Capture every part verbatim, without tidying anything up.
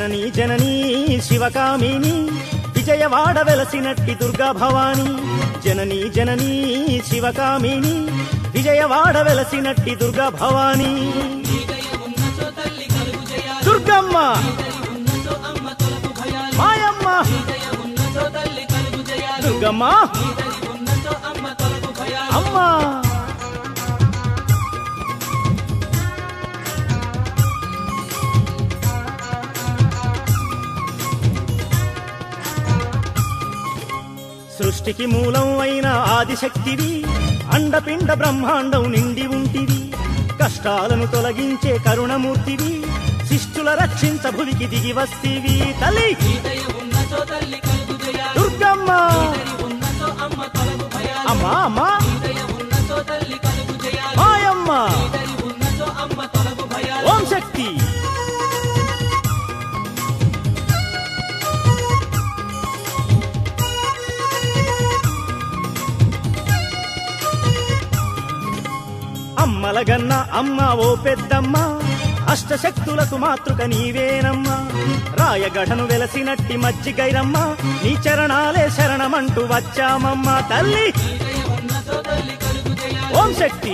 జననీ జననీ శివకామిని విజయవాడ వెలసినట్టి దుర్గా భవాని జననీ జననీ శివకామిని విజయవాడ వెలసినట్టి దుర్గా భవాని దుర్గమ్మ మాయమ్మ దుర్గమ్మ అమ్మా సృష్టికి మూలం అయిన ఆదిశక్తివి అండపిండ బ్రహ్మాండం నిండి ఉంటివి కష్టాలను తొలగించే కరుణమూర్తివి శిష్టుల రక్షించ భువికి దిగి వస్తీవి తల్లి దుర్గమ్మ అమ్మా అమ్మా మాయమ్మ ఓం శక్తి అమ్మలగన్న అమ్మ ఓ పెద్దమ్మ అష్టశక్తులకు మాతృక నీవేనమ్మా రాయగఢను వెలసినట్టి మజ్జిగైరమ్మ నీ చరణాలే శరణమంటూ వచ్చామమ్మ తల్లి ఓం శక్తి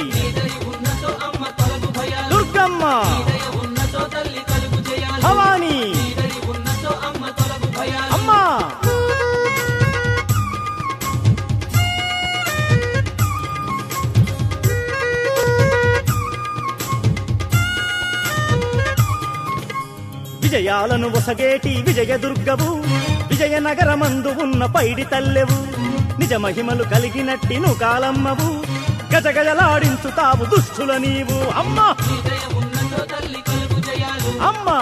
దుర్గమ్మ భవాని అమ్మా విజయాలను ఒసగేటి విజయ దుర్గవు విజయనగరమందు ఉన్న పైడి తల్లెవు నిజ మహిమలు కలిగినట్టి నువ్వు కాలమ్మవు గజగజలాడించుతావు దుష్టుల నీవు అమ్మా అమ్మా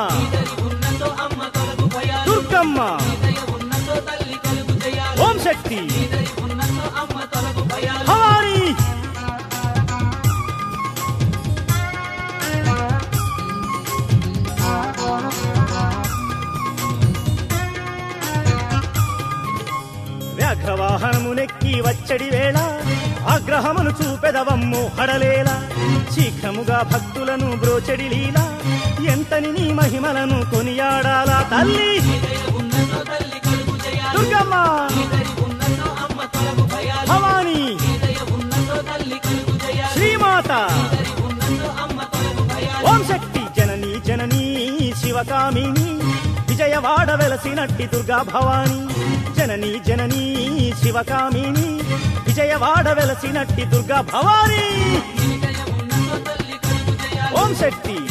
దుర్గమ్మ ఓం శక్తి భవాని వ్యాఘ్రవాహనమునెక్కి వచ్చడి వేళ ఆగ్రహమును చూపెదవమ్ము హడలేలా శీఘ్రముగా భక్తులను బ్రోచెడి లీలా ఎంతని నీ మహిమలను కొనియాడాలా తల్లి దుర్గమ్మ భవాని శ్రీమాత ఓం శక్తి జననీ జననీ శివకామిని విజయవాడ వెలసినట్టి దుర్గా భవాని జననీ జననీ శివకామిని విజయవాడ వెలసినట్టి దుర్గా భవాని ఓం శక్తి